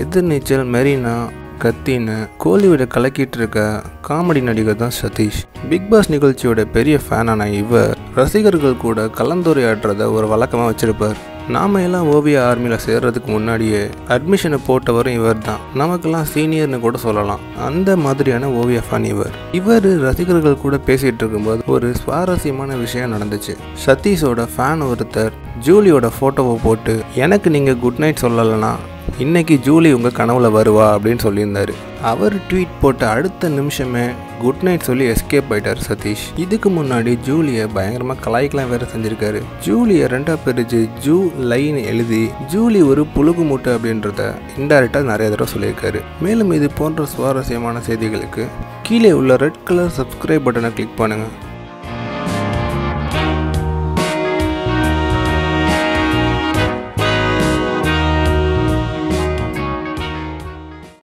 எதிர்நீச்சல், மெரினா, கத்தின்னு கோலிவுட்டை கலக்கிட்டு இருக்க காமெடி நடிகர் தான் சதீஷ். பிக் பாஸ் நிகழ்ச்சியோட பெரிய ஃபேனான இவர் ரசிகர்கள் கூட கலந்துரையாடுறத ஒரு வழக்கமாக வச்சிருப்பார். நாம எல்லாம் ஓவியா ஆர்மியில் சேர்றதுக்கு முன்னாடியே அட்மிஷனை போட்டவரும் இவர் தான். நமக்கெல்லாம் சீனியர்னு கூட சொல்லலாம். அந்த மாதிரியான ஓவியா ஃபேன் இவர் ரசிகர்கள் கூட பேசிகிட்டு இருக்கும்போது ஒரு சுவாரஸ்யமான விஷயம் நடந்துச்சு. சதீஷோட ஃபேன் ஒருத்தர் ஜூலியோட ஃபோட்டோவை போட்டு, எனக்கு நீங்கள் குட் நைட் சொல்லலைன்னா இன்னைக்கு ஜூலி உங்கள் கனவுல வருவா அப்படின்னு சொல்லியிருந்தாரு. அவர் ட்வீட் போட்ட அடுத்த நிமிஷமே குட் நைட் சொல்லி எஸ்கேப் ஆயிட்டார் சதீஷ். இதுக்கு முன்னாடி ஜூலியை பயங்கரமாக கலாய்க்கலாம் வேற செஞ்சிருக்காரு. ஜூலியை ரெண்டா பிரிச்சு ஜூ லைன் எழுதி ஜூலி ஒரு புழுகு மூட்டை அப்படின்றத இன்டைரக்டாக நிறைய தடவை சொல்லியிருக்காரு. மேலும் இது போன்ற சுவாரஸ்யமான செய்திகளுக்கு கீழே உள்ள ரெட் கலர் சப்ஸ்கிரைப் பட்டனை கிளிக் பண்ணுங்கள்.